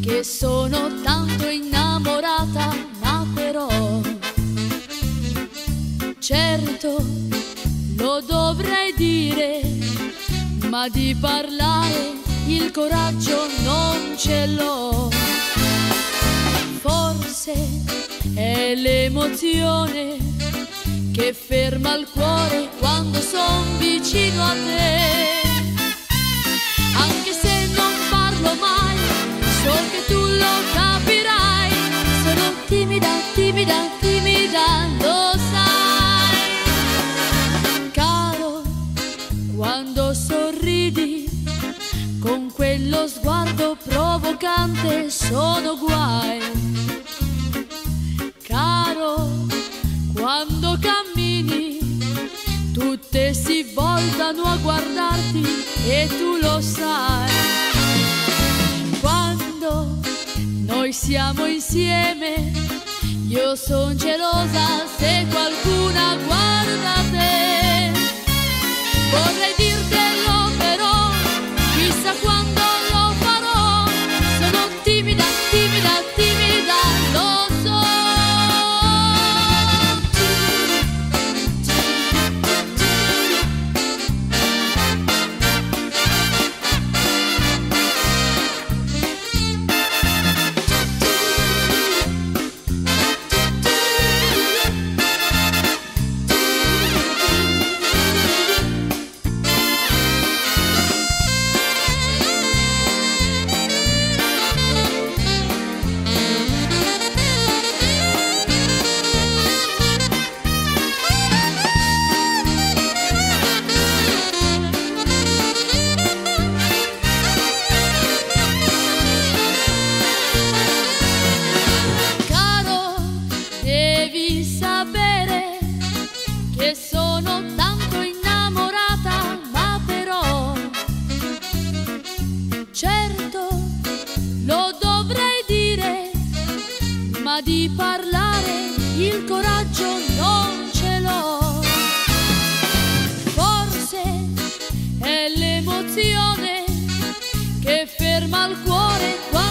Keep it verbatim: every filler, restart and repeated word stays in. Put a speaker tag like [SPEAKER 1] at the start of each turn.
[SPEAKER 1] che sono tanto innamorata, ma però certo lo dovrei dire, ma di parlare il coraggio non ce l'ho. Forse è l'emozione che ferma il cuore quando son vicino a te. Anche se non parlo mai, so che tu lo capirai. Sono timida, timida, timida, lo sai. Caro, quando sorridi con quello sguardo provocante sono guai. Caro, quando cammini tutte si voltano a guardarti e tu lo sai. Quando noi siamo insieme io son gelosa se qualcuna guarda te. Vorrei dirtelo però chissà quando lo farò. Sono timida, timida, timida, lo so. Sapere che sono tanto innamorata, ma però certo lo dovrei dire, ma di parlare il coraggio non ce l'ho. Forse è l'emozione che ferma il cuore quando